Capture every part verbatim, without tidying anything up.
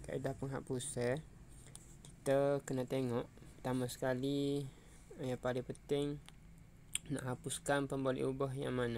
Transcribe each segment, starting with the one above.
kaedah penghapusan, kita kena tengok pertama sekali yang paling penting nak hapuskan pembalik ubah yang mana.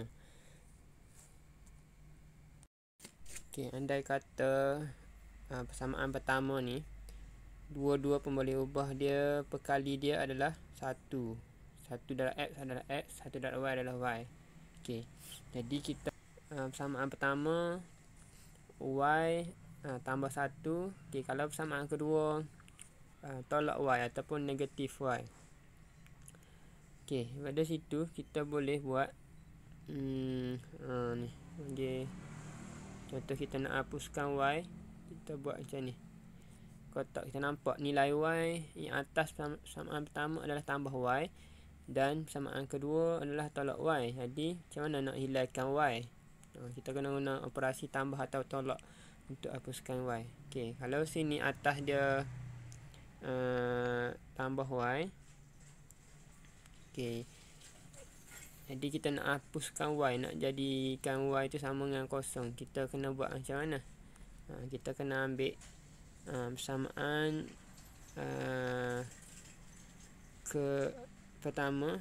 Okey, andai kata uh, persamaan pertama ni dua-dua pembalik ubah dia perkali dia adalah satu. Satu darab X adalah X, satu darab Y adalah Y. Okey. Jadi kita uh, persamaan pertama Y uh, tambah satu. Okey, kalau persamaan kedua uh, tolak Y ataupun negatif Y. Okey, pada situ kita boleh buat hmm, uh, ni. Okey. Contoh kita nak hapuskan Y, kita buat macam ni. Kotak kita nampak nilai Y yang atas persamaan pertama adalah tambah Y dan persamaan kedua adalah tolak Y. Jadi macam mana nak hilangkan Y? Uh, kita kena guna operasi tambah atau tolak untuk hapuskan Y. Okey, kalau sini atas dia uh, tambah Y. Okey. Jadi kita nak hapuskan Y, nak jadikan Y itu sama dengan kosong. Kita kena buat macam mana? Uh, kita kena ambil uh, persamaan uh, ke pertama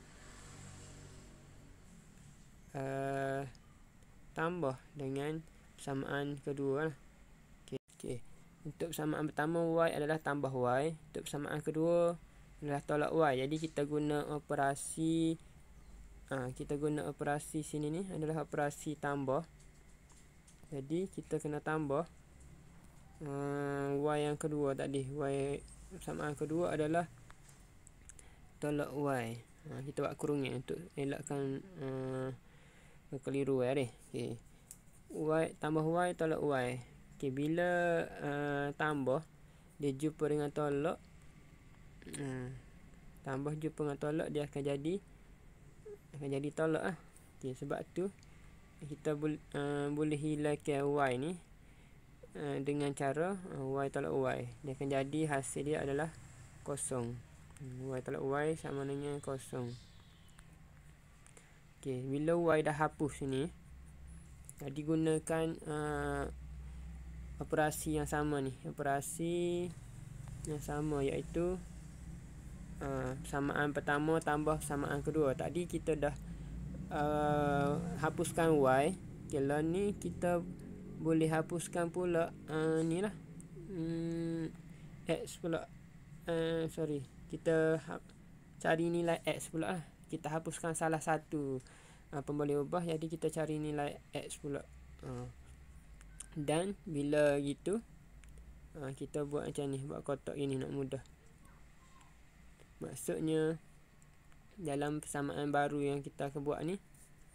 uh, tambah dengan persamaan kedua lah. Okay. Okay. Untuk persamaan pertama Y adalah tambah Y, untuk persamaan kedua adalah tolak Y. Jadi kita guna operasi uh, kita guna operasi sini ni adalah operasi tambah. Jadi kita kena tambah uh, Y yang kedua tadi. Y persamaan kedua adalah tolak Y. Ha, kita buat kurungnya untuk elakkan uh, kekeliruan ni. Okay. Y tambah Y tolak Y. Okay, bila uh, tambah dia jumpa dengan tolak, uh, tambah jumpa dengan tolak, dia akan jadi akan jadi tolak lah. Okay, sebab tu kita bol, uh, boleh hilangkan Y ni uh, dengan cara uh, Y tolak Y. Dia akan jadi hasil dia adalah kosong. Y tolak Y sama dengan kosong. Okey, bila Y dah hapus ni, jadi gunakan uh, operasi yang sama ni. Operasi yang sama iaitu uh, persamaan pertama tambah persamaan kedua. Tadi kita dah uh, hapuskan Y. Kalau ni kita boleh hapuskan pula uh, ni lah. Hmm, X pula. Uh, sorry. Kita ha- cari nilai X pula lah. Kita hapuskan salah satu uh, pembalik ubah, jadi kita cari nilai X pula. Uh. Dan bila gitu uh, kita buat macam ni, buat kotak ini nak mudah. Maksudnya dalam persamaan baru yang kita akan buat ni,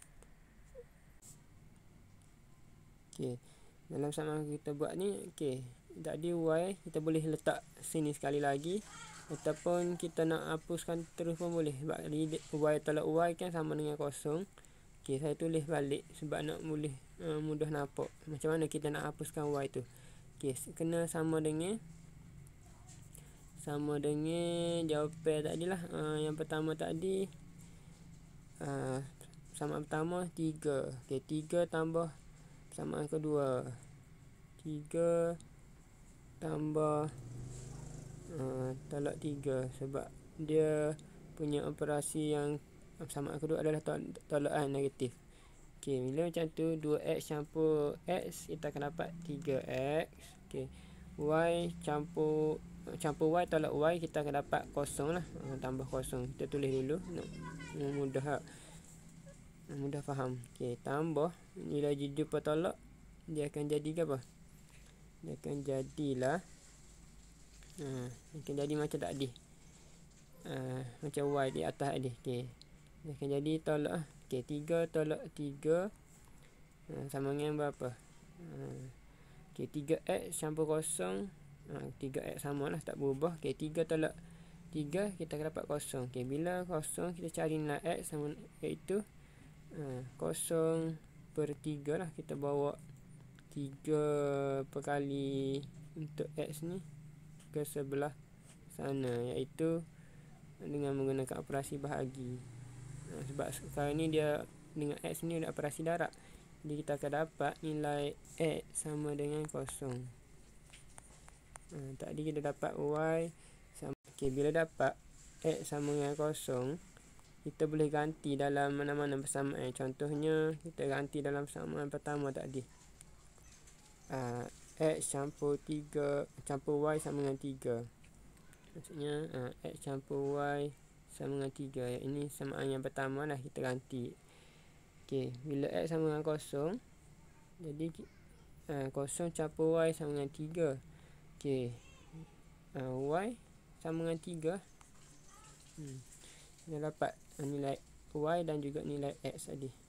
okey, dalam persamaan kita buat ni, okey, tadi Y kita boleh letak sini sekali lagi, ataupun kita nak hapuskan terus pun boleh. Sebab Y tolak Y kan sama dengan kosong. Okey, saya tulis balik sebab nak boleh uh, mudah nampak macam mana kita nak hapuskan Y tu. Okey, kena sama dengan sama dengan jawapan tadi lah. Uh, yang pertama tadi uh, persamaan pertama tiga. Okey, tiga tambah persamaan kedua. tiga tambah Uh, tolak tiga, sebab dia punya operasi yang persamaan kedua adalah tol- tolakan negatif. Okey, bila macam tu dua X campur X, kita akan dapat tiga X. Okey, Y campur campur Y tolak Y, kita akan dapat kosong lah. Uh, tambah kosong, kita tulis dulu nak mudah lah. Mudah faham. Okey, tambah nilai jumpa tolak, dia akan jadi apa? Dia akan jadilah Ha, akan jadi macam tadi. Ha, macam Y di atas tadi. Okey. Dia akan jadi tolak. Okey, tiga tolak tiga ha, sama dengan berapa? Ha, okey, tiga X campur kosong. Ha, tiga X samalah, tak berubah. Okey, tiga tolak tiga, kita akan dapat kosong. Okey, bila kosong, kita cari nilai X sama, iaitu ha, kosong per tiga lah. Kita bawa tiga perkali untuk X ni ke sebelah sana, iaitu dengan menggunakan operasi bahagi. Ha, sebab sekarang ni dia dengan X ni ada operasi darab, jadi kita akan dapat nilai X sama dengan kosong. Uh, tadi kita dapat Y sama, okay, bila dapat X sama dengan kosong, kita boleh ganti dalam mana-mana persamaan. Contohnya kita ganti dalam persamaan pertama tadi, uh, X campur tiga campur Y sama dengan tiga. Maksudnya uh, X campur Y sama dengan tiga. Ini samaan yang pertama lah, kita ganti. Okay, bila X sama dengan kosong, jadi uh, kosong campur Y sama dengan tiga. Okay, uh, Y sama dengan tiga. Hmm. Kita dapat uh, nilai Y dan juga nilai X tadi.